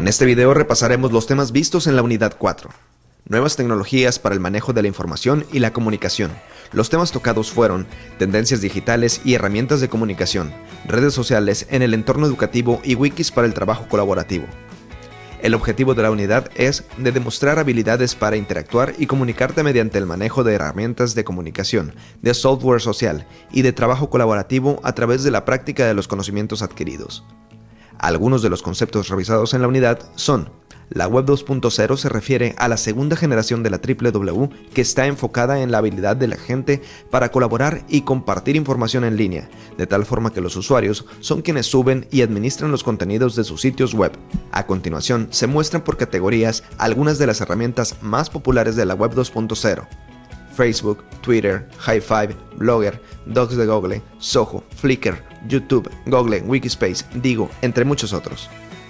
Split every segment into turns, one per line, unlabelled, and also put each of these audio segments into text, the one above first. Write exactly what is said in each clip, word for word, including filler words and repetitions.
En este video repasaremos los temas vistos en la unidad cuatro. Nuevas tecnologías para el manejo de la información y la comunicación. Los temas tocados fueron tendencias digitales y herramientas de comunicación, redes sociales en el entorno educativo y wikis para el trabajo colaborativo. El objetivo de la unidad es de demostrar habilidades para interactuar y comunicarte mediante el manejo de herramientas de comunicación, de software social y de trabajo colaborativo a través de la práctica de los conocimientos adquiridos. Algunos de los conceptos revisados en la unidad son: la web dos punto cero se refiere a la segunda generación de la doble u doble u doble u que está enfocada en la habilidad de la gente para colaborar y compartir información en línea, de tal forma que los usuarios son quienes suben y administran los contenidos de sus sitios web. A continuación, se muestran por categorías algunas de las herramientas más populares de la web dos punto cero. Facebook, Twitter, High Five, Blogger, Docs de Google, Zoho, Flickr, YouTube, Google, Wikispace, Digo, entre muchos otros.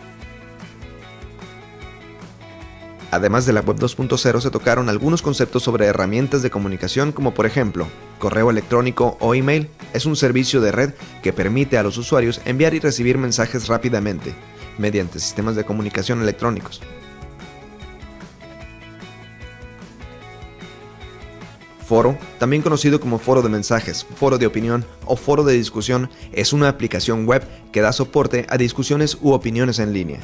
Además de la web dos punto cero se tocaron algunos conceptos sobre herramientas de comunicación, como por ejemplo, correo electrónico o email es un servicio de red que permite a los usuarios enviar y recibir mensajes rápidamente, mediante sistemas de comunicación electrónicos. Foro, también conocido como foro de mensajes, foro de opinión o foro de discusión, es una aplicación web que da soporte a discusiones u opiniones en línea.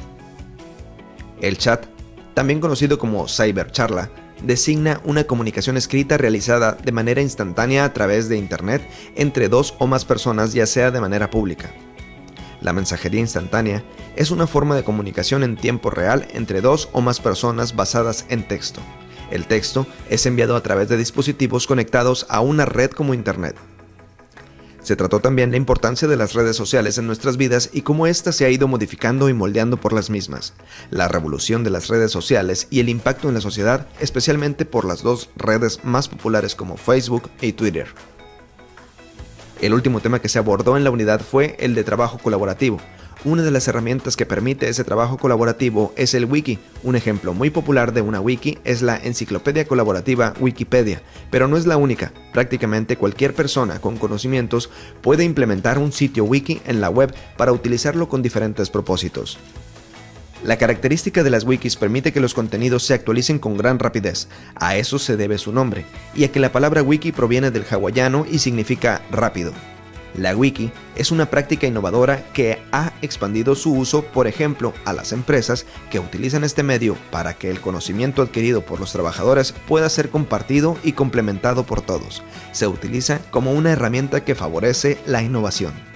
El chat, también conocido como cybercharla, designa una comunicación escrita realizada de manera instantánea a través de Internet entre dos o más personas, ya sea de manera pública. La mensajería instantánea es una forma de comunicación en tiempo real entre dos o más personas basadas en texto. El texto es enviado a través de dispositivos conectados a una red como Internet. Se trató también la importancia de las redes sociales en nuestras vidas y cómo ésta se ha ido modificando y moldeando por las mismas. La revolución de las redes sociales y el impacto en la sociedad, especialmente por las dos redes más populares como Facebook y Twitter. El último tema que se abordó en la unidad fue el de trabajo colaborativo. Una de las herramientas que permite ese trabajo colaborativo es el wiki. Un ejemplo muy popular de una wiki es la enciclopedia colaborativa Wikipedia, pero no es la única. Prácticamente cualquier persona con conocimientos puede implementar un sitio wiki en la web para utilizarlo con diferentes propósitos. La característica de las wikis permite que los contenidos se actualicen con gran rapidez. A eso se debe su nombre, y a que la palabra wiki proviene del hawaiano y significa rápido. La wiki es una práctica innovadora que ha expandido su uso, por ejemplo, a las empresas que utilizan este medio para que el conocimiento adquirido por los trabajadores pueda ser compartido y complementado por todos. Se utiliza como una herramienta que favorece la innovación.